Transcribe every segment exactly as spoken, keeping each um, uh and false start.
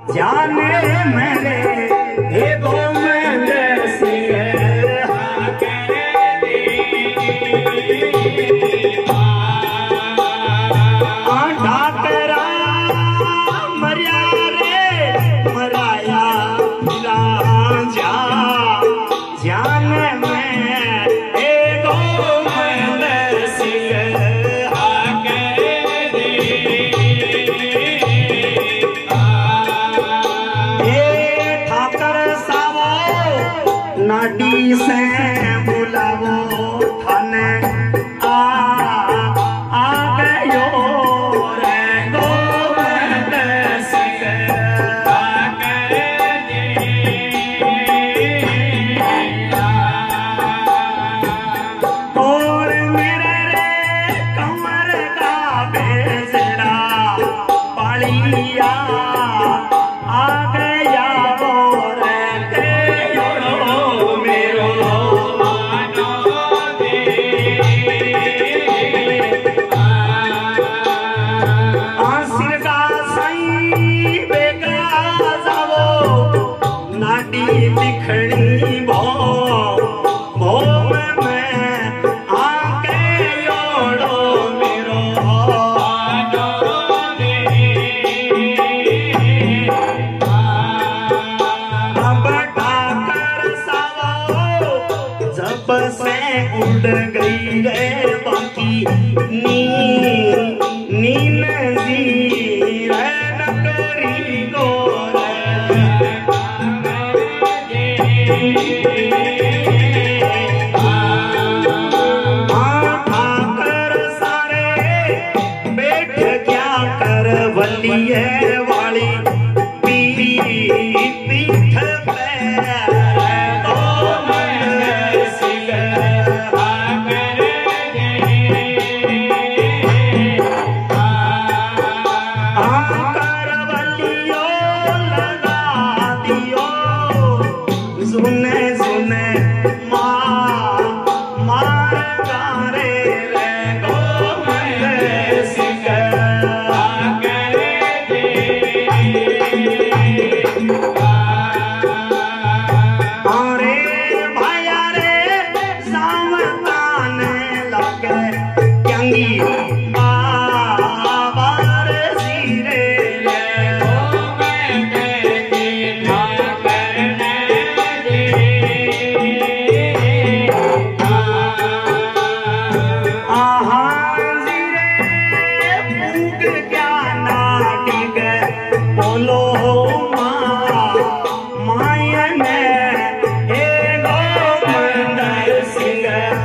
जाने मेरे हे गो मेरे सिंह ढाकरा मरिया रे मराया फिरा जा जाने में हे गो मेरे सिंह नाडी से बुलावो थाने आ आ गयो रे गोविंद सिंह आ गए और मेरे रे कमर का बेसड़ा पालिया आ गया दिखणी भो भो में आके योड़ो मेरो अब ठाकर सावो जब से उड़ गई रे बाकी नी नीन जी रे नकरी को ठाकर सारे बैठ क्या कर वलिये वाली पीठ पे सुने सुने माँ मार गारे रे गोविंद सिंह अरे भैया रे सावताने लगे क्यांगी बोलो माया ने हे गोविंद सिंह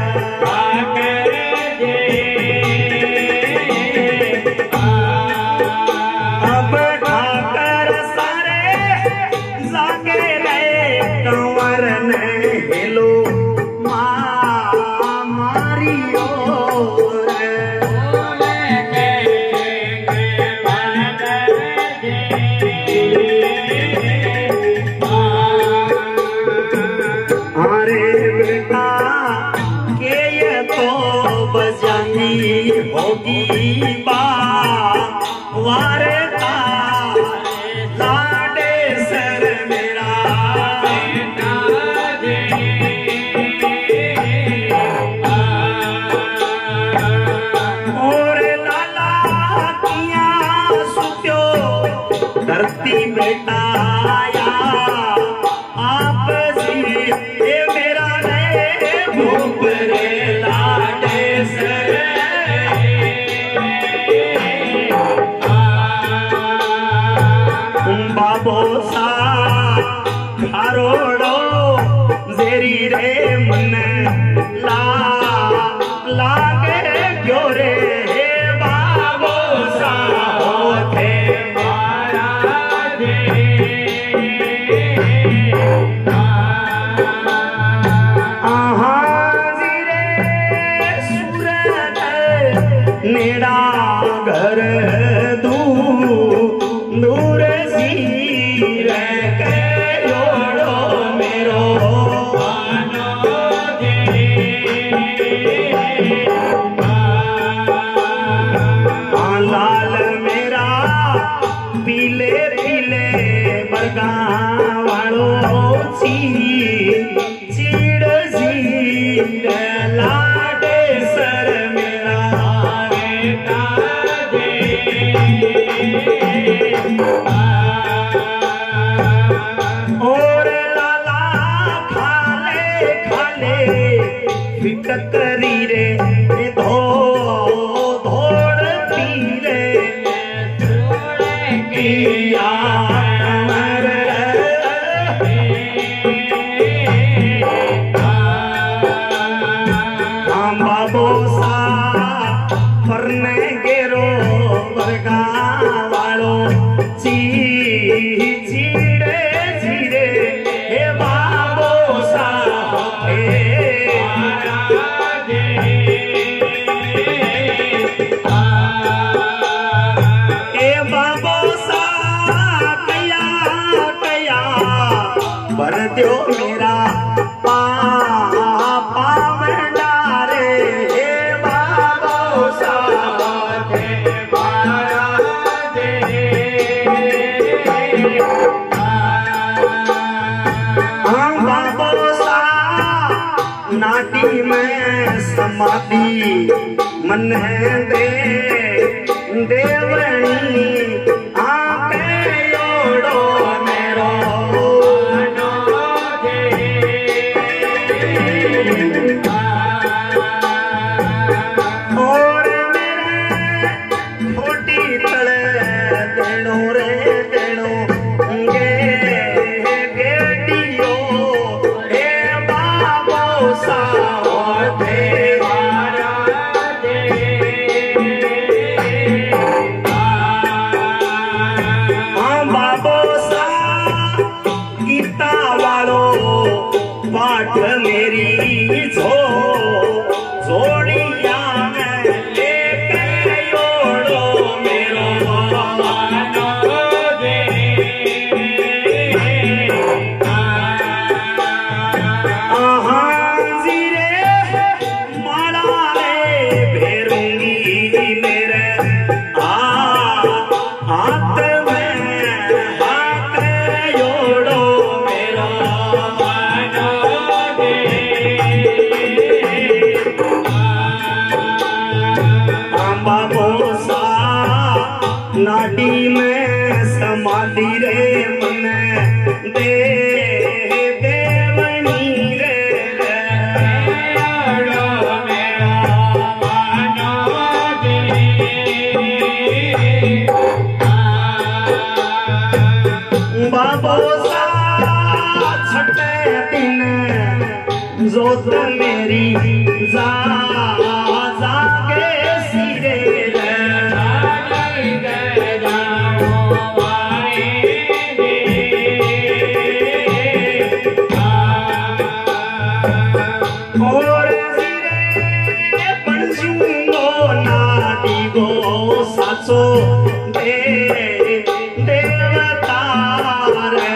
अब ठाकर सारे जागे रहे कंवर ने हेलो माँ मारियो होगी बा वारता लाडे सर मेरा और लाला किया सुत्यो धरती बेटा आया आप जी ये मेरा रे भूप रे लाडे सर बोसा खारोड़ो जेरी रे मन ला लागे क्यों रे बाबो सा होते महाराज आहा जीरे सूरत नेड़ा घर दू दूर लाल मेरा पीले पीले लाडी मन दे देवनी आके योड़ो मेरो और मेरे छोटी तले देणो रे देणो गे गेडियो ए बाबो सा पाठ मेरी जो जोड़िया लेके योड़ो मेरो मानो दे आहा जीरे माला रे भेरूंगी मेरे आ हाथ में हाथ योड़ो मेरो नाडी में समाधि रे मन दे देवनी रे बाबो सा छठे दिन जोत मेरी जा जागे सिरे और सिरे पंचुंगो नाडी गो सासो दे देवता रे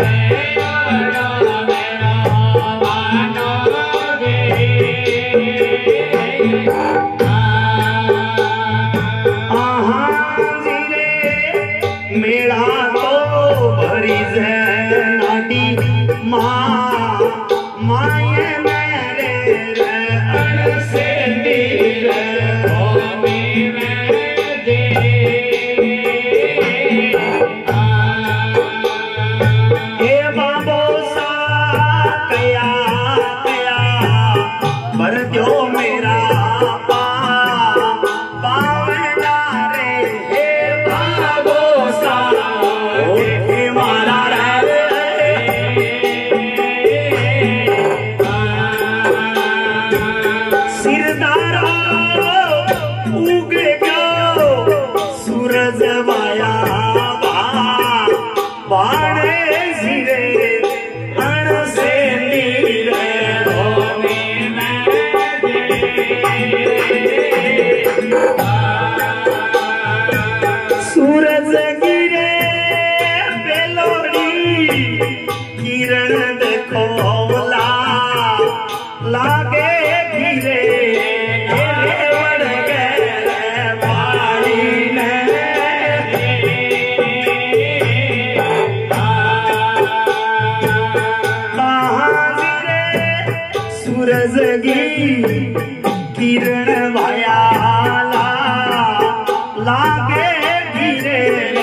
आहा जिरे मेला तो भरी जे नाडी माँ माये मेरे रे अण से नीरे होमी में दे ए बाबो सा कया कया भर दो मेरा पा पावना रे हे बाबो सा हे मारा रे सिरदारा उग गयो सूरज वाया बाणे सिरे अण से नीरे होमी में सूरज गिरे बेलोड़ी किरण देखो ला लागे गिरे वड़ गए पानी ने सूरज गी किरण वाया ला लागे गिरे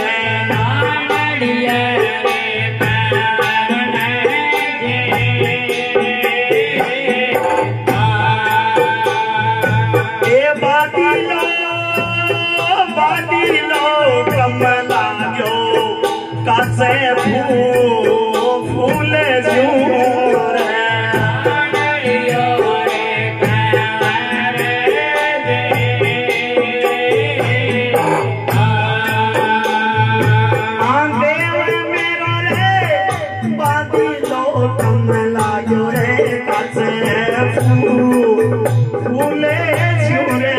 ए बादलो बादलो कमला जो कासे फूल जूर कमला जो रे कासे फूले झूरे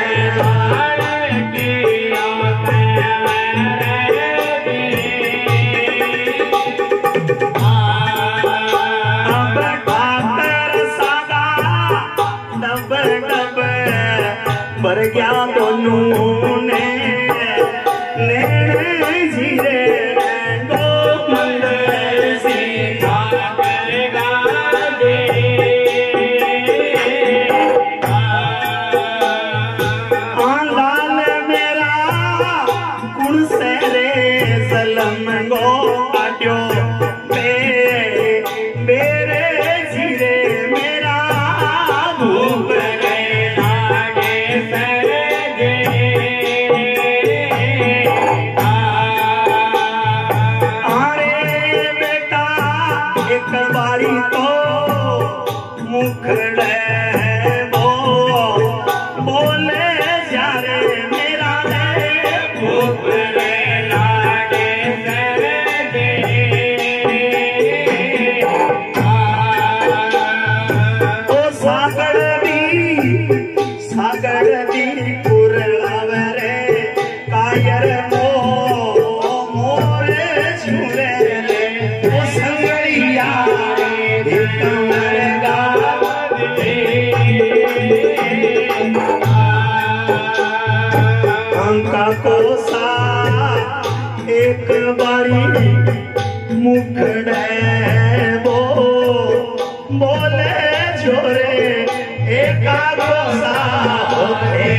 अब ठाकर सागा डब डब भर गया दोनों ने नैन झीरे कोसा एक बारी मुखड़े वो बोले छोरे एका कोसा होते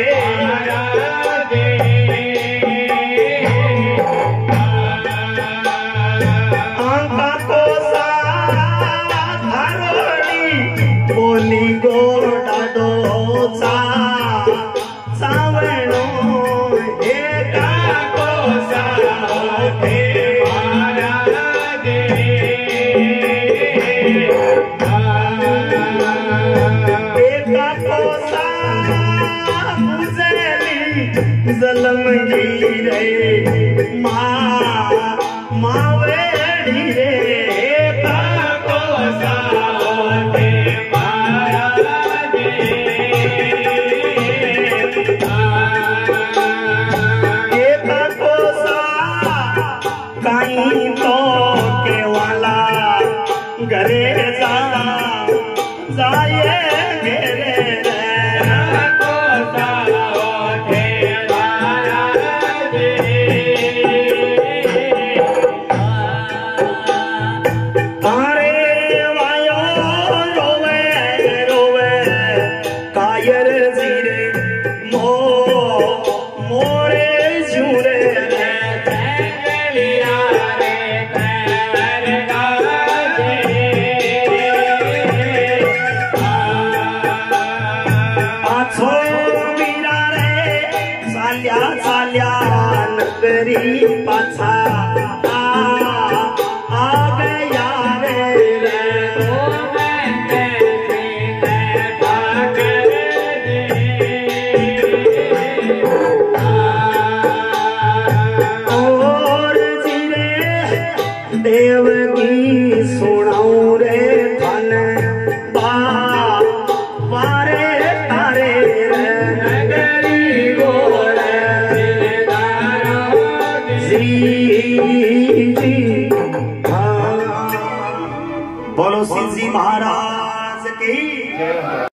आका कोसा धारोड़ी बोली गोड़ा दोचा सावणो एका कोसा होते जलम रे माँ मावेड़ी रे काको सावते माया दे ये काको सा कहीं तो के वाला घरे जा जाए घेरे पाछा आ आ गया रे रे और जिरे देव की सुनाऊं रे धन बा वारे तारे नगरी गोरे बोलो श्री जी महाराज।